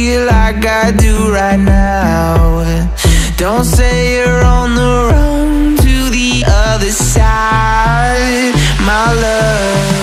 feel like I do right now. Don't say you're on the road to the other side, my love.